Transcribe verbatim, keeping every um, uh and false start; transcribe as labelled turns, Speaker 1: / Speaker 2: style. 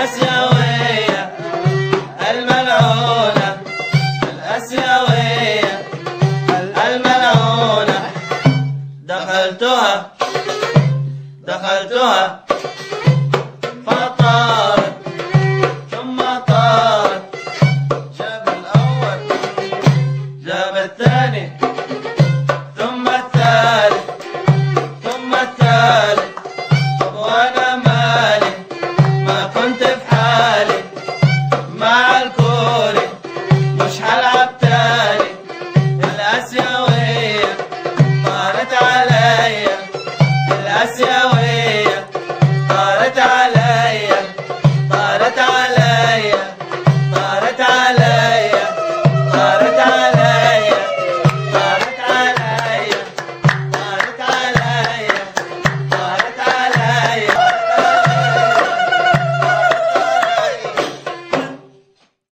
Speaker 1: الآسيوية الملعونة، الآسيوية الملعونة. دخلتها دخلتها فطارت ثم طارت. جاب الأول جاب الثاني ثم الثالث ثم الثالث. طب وأنا ما